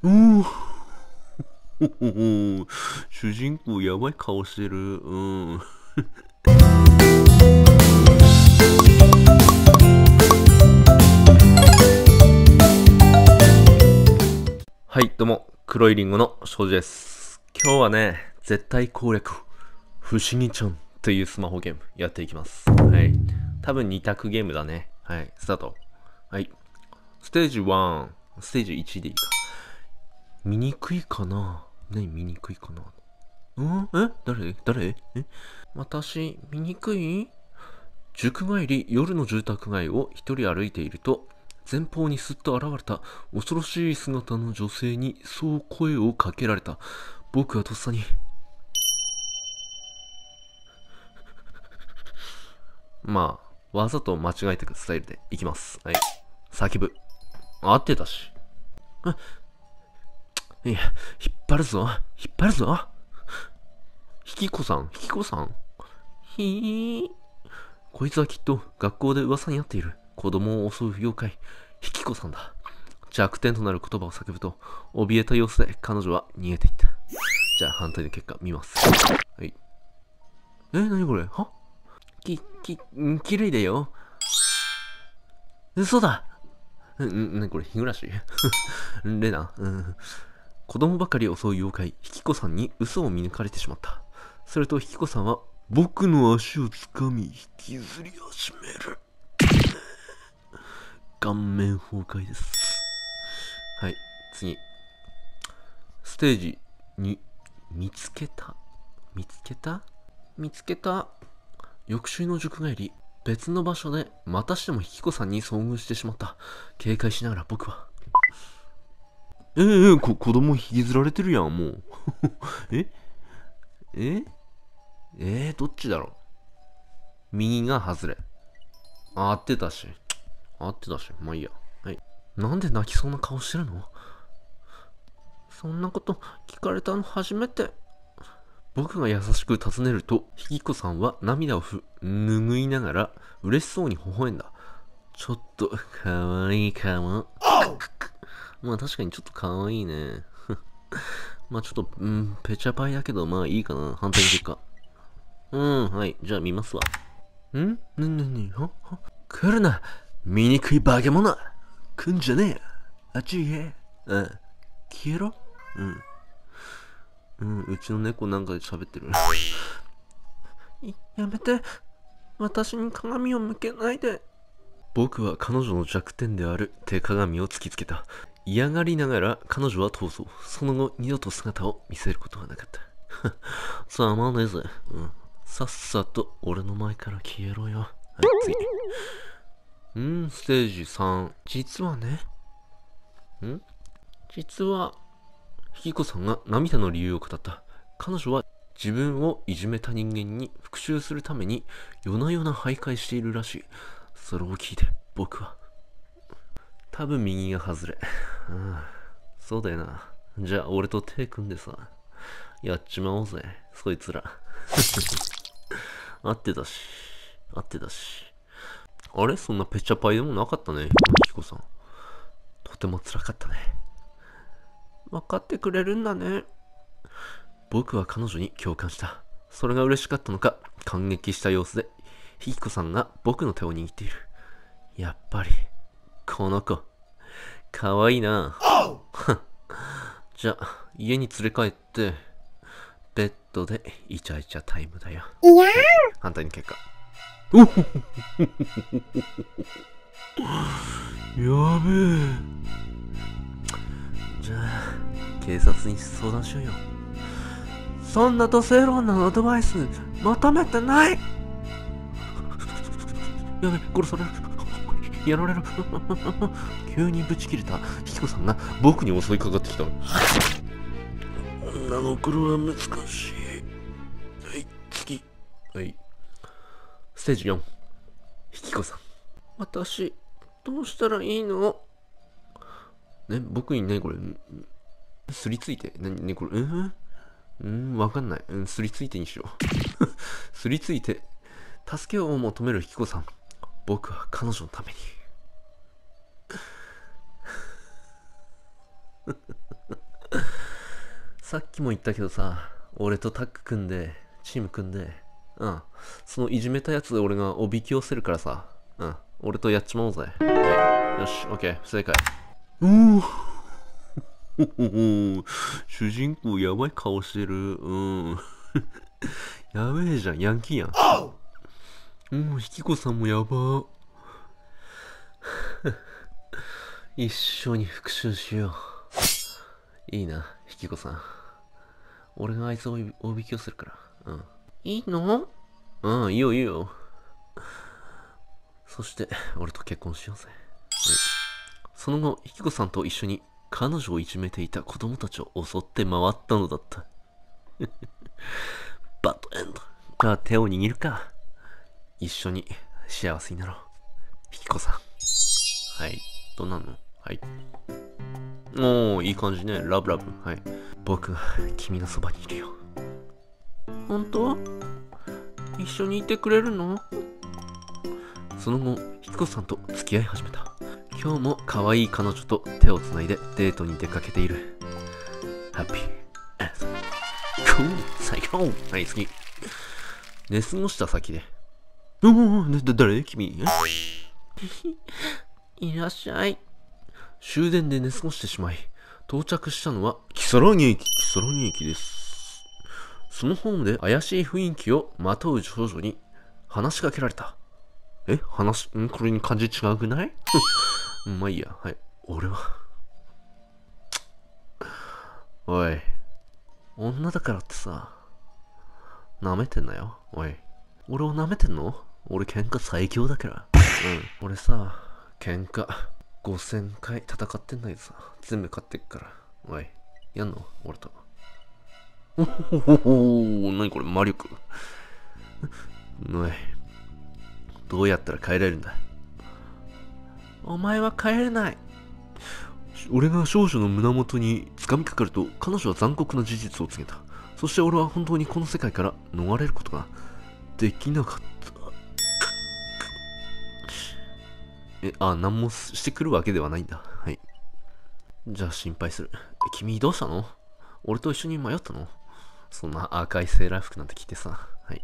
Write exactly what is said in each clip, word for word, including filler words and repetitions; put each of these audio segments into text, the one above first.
うー主人公やばい顔してる。うん。はい、どうも、黒いリンゴの庄司です。今日はね、絶対攻略、不思議ちゃんというスマホゲームやっていきます。はい。多分に択ゲームだね。はい、スタート。はい。ステージいち、ステージいちでいいか。見にくいかな？何見にくいかな？んえ誰誰え私、見にくい？塾帰り、夜の住宅街を一人歩いていると、前方にすっと現れた恐ろしい姿の女性にそう声をかけられた。僕はとっさに、まあ、わざと間違えていくスタイルでいきます。はい。叫ぶ。合ってたし。あ、いや、引っ張るぞ。引っ張るぞ。ひきこさん、ひきこさん。ひー。こいつはきっと学校で噂になっている子供を襲う妖怪、ひきこさんだ。弱点となる言葉を叫ぶと、怯えた様子で彼女は逃げていった。じゃあ反対の結果見ます。はい。え、なにこれ？はき、き、ん綺麗だよ。嘘だ。ん、ん、なにこれ？日暮らしレナ、うん。子供ばかりを襲う妖怪、ひきこさんに嘘を見抜かれてしまった。するとひきこさんは、僕の足をつかみ、引きずり始める。顔面崩壊です。はい、次。ステージに、見つけた。見つけた見つけた。翌週の塾帰り、別の場所でまたしてもひきこさんに遭遇してしまった。警戒しながら僕は。ええー、こ、子供引きずられてるやん、もう。えええー、どっちだろう？右が外れ。あ、合ってたし。合ってたし。まあいいや。はい。なんで泣きそうな顔してるの？そんなこと聞かれたの初めて。僕が優しく尋ねると、ひきこさんは涙をふ拭いながら嬉しそうに微笑んだ。ちょっと、かわいいかも。まあ確かにちょっとかわいいね。まあちょっと、うん、ペチャパイだけど、まあいいかな。反対の結果。うん、はい。じゃあ見ますわ。んなになにはは来るな。醜い化け物。来んじゃねえよ。あっち行け。うん。消えろ。うん。うん、うちの猫なんかで喋ってる。やめて。私に鏡を向けないで。僕は彼女の弱点である手鏡を突きつけた。嫌がりながら彼女は逃走。その後、二度と姿を見せることはなかった。さあ、まあねえぜ。うん。さっさと俺の前から消えろよ。はい、次。うん、ステージさん。実はね。ん実は、ひきこさんが涙の理由を語った。彼女は自分をいじめた人間に復讐するために夜な夜な徘徊しているらしい。それを聞いて僕は。多分右が外れ。うん、そうだよな。じゃあ俺と手組んでさ、やっちまおうぜ、そいつら。合ってたし、合ってたし。あれそんなペチャパイでもなかったね、ひきこさん。とても辛かったね。分かってくれるんだね。僕は彼女に共感した。それが嬉しかったのか、感激した様子で、ひきこさんが僕の手を握っている。やっぱり、この子、かわいいな。じゃあ、家に連れ帰って、ベッドでイチャイチャタイムだよ。いやー、反対に結果。おほほほやべえ。じゃあ、警察に相談しようよ。そんな土星論のアドバイス求めてない。やべ、殺される。やられる。急にブチ切れたひきこさんが僕に襲いかかってきた。女の頃は難しい。はい、次。はい。ステージよん。ひきこさん。私、どうしたらいいの？ね、僕にね、これ、すりついて、なにね、これ、うんうん、わかんない。うん、すりついてにしよう。すりついて、助けを求めるひきこさん。僕は彼女のために。 さっきも言ったけどさ、俺とタッグ組んで、チーム組んで、うん。そのいじめたやつで俺がおびき寄せるからさ、うん。俺とやっちまおうぜ。はい。よし、オッケー、不正解。うー主人公やばい顔してる。うん。やべえじゃん、ヤンキーやん。うん、ひきこさんもやば。一緒に復讐しよう。いいな、ひきこさん。俺があいつをおびき寄せるから。うん。いいの？うん、いいよいいよ。そして、俺と結婚しようぜ。はい、その後、ひきこさんと一緒に彼女をいじめていた子供たちを襲って回ったのだった。バッドエンド。じゃあ手を握るか。一緒に幸せになろう。ひきこさん。はい。どうなんの？はい。おー、いい感じね。ラブラブ。はい。僕は君のそばにいるよ。本当？一緒にいてくれるの？その後、ひきこさんと付き合い始めた。今日も可愛い彼女と手をつないでデートに出かけている。ハッピーエンド。クール最高。はい、次。寝過ごした先で。おお、だ、誰？君？いらっしゃい。終電で寝過ごしてしまい、到着したのは、木更木駅、木更木駅です。そのホームで怪しい雰囲気をまとう少女に話しかけられた。え話、んこれに感じ違うくない？まあいいや。はい。俺は。おい。女だからってさ、舐めてんなよ。おい。俺を舐めてんの？俺喧嘩最強だから。うん。俺さ、喧嘩ごせんかい戦ってんだけどさ、全部勝ってっから。おい。やんの？俺と。おほほほほ。なにこれ魔力。おい。どうやったら帰れるんだ？お前は帰れない。俺が少女の胸元に掴みかかると、彼女は残酷な事実を告げた。そして俺は本当にこの世界から逃れることができなかった。え、あ、何もしてくるわけではないんだ。はい。じゃあ心配する。君どうしたの？俺と一緒に迷ったの？そんな赤いセーラー服なんて着てさ。はい。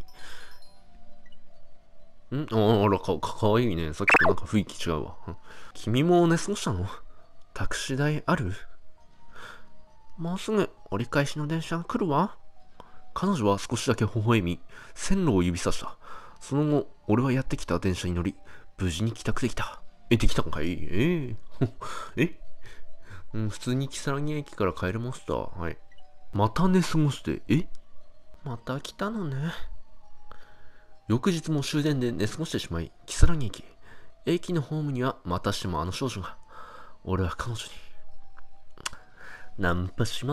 んあ、あら、か、か、かわいいね。さっきとなんか雰囲気違うわ。君も寝過ごしたの？タクシー代ある？もうすぐ折り返しの電車が来るわ。彼女は少しだけ微笑み、線路を指さした。その後、俺はやってきた電車に乗り、無事に帰宅できた。え、できたのかい？えー、えうん、普通に木更木駅から帰れました。はい。また寝過ごして、えまた来たのね。翌日も終電で寝過ごしてしまい、木更木駅。駅のホームにはまたしてもあの少女が。俺は彼女に、ナンパします。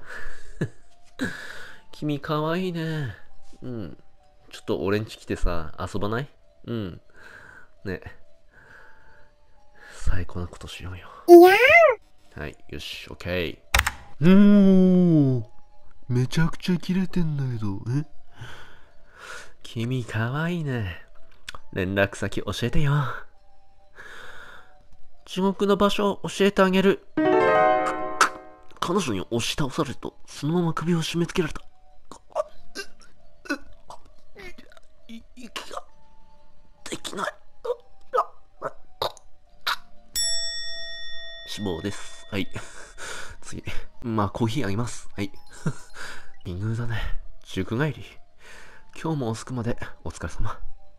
君かわいいね。うん。ちょっと俺ん家来てさ、遊ばない？うん。ね。最高なことしようよ。いやー。はい、よし、オッケー。うーん。めちゃくちゃキレてんだけど、え？君かわいいね。連絡先教えてよ。地獄の場所を教えてあげる。彼女に押し倒されると、そのまま首を締め付けられた。息ができない。死亡です。はい。次。まあ、コーヒーあげます。はい。奇遇だね。塾帰り。今日も遅くまでお疲れ様。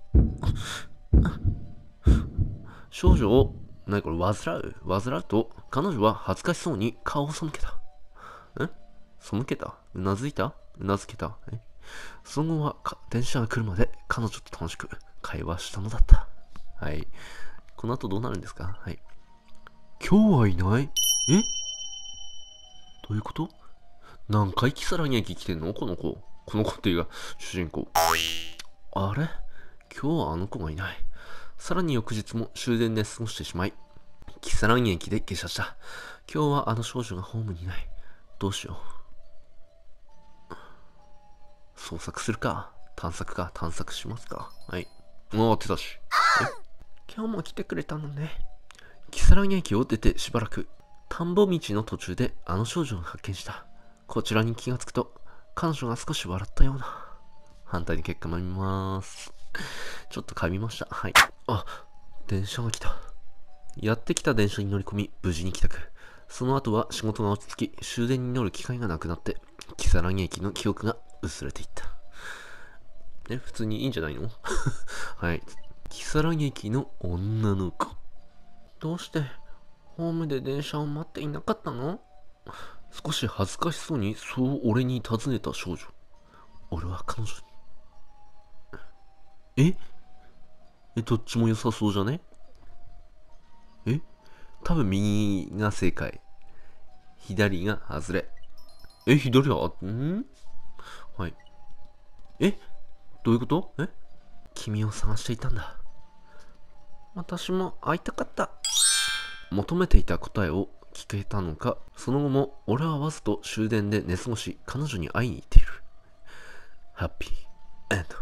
少女を、なにこれ、患う患うと、彼女は恥ずかしそうに顔を背けた。ん背けた？うなずいた？うなずけた？えその後は電車が来るまで彼女と楽しく会話したのだった。はい。この後どうなるんですか？はい。今日はいない？えどういうこと？何回木更木駅来てんのこの子。この子っていうか、主人公。あれ今日はあの子がいない。さらに翌日も終電で過ごしてしまい、木更木駅で下車した。今日はあの少女がホームにいない。どうしよう。捜索するか。探索か。探索しますか。はい。もう手出し。今日も来てくれたのね。木更木駅を出てしばらく、田んぼ道の途中であの少女を発見した。 こちらに気がつくと、彼女が少し笑ったような。反対に結果も見ます。ちょっと噛みました。はい。あ、電車が来た。やってきた電車に乗り込み、無事に帰宅。その後は仕事が落ち着き、終電に乗る機会がなくなって、木更木駅の記憶が薄れていった。え、普通にいいんじゃないのはい。木更木駅の女の子。どうして、ホームで電車を待っていなかったの？少し恥ずかしそうにそう俺に尋ねた少女。俺は彼女に。ええ、どっちも良さそうじゃね？え多分右が正解。左が外れ。え、左は、んはい。えどういうこと？え君を探していたんだ。私も会いたかった。求めていた答えを聞けたのか、その後も俺はわざと終電で寝過ごし、彼女に会いに行っている。ハッピーエン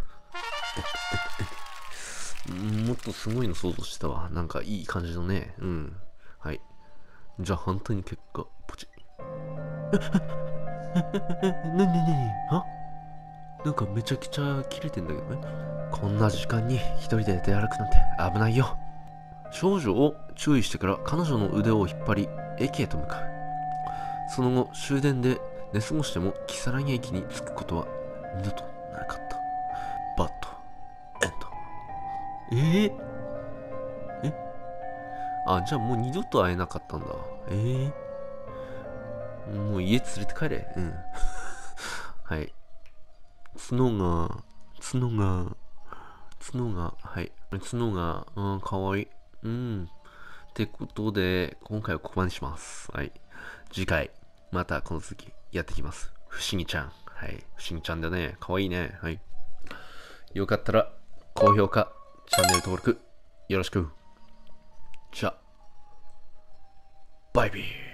ド。もっとすごいの想像してたわ。なんかいい感じのね。うん。はい。じゃあ反対に結果、ポチ。え、え、なになになにあなんかめちゃくちゃ切れてんだけどね。こんな時間に一人で出歩くなんて危ないよ。少女を注意してから彼女の腕を引っ張り駅へと向かう。その後終電で寝過ごしても木更木駅に着くことは二度となかった。バッドエンド。えー、えあ、じゃあもう二度と会えなかったんだ。えー、もう家連れて帰れ。うん。はい。角が、角が、角が、はい。角が、うん、かわいい。うん。ってことで、今回はここまでにします。はい。次回、またこの続きやっていきます。不思議ちゃん。はい。不思議ちゃんだね。かわいいね。はい。よかったら、高評価、チャンネル登録、よろしく。じゃあ、バイビー。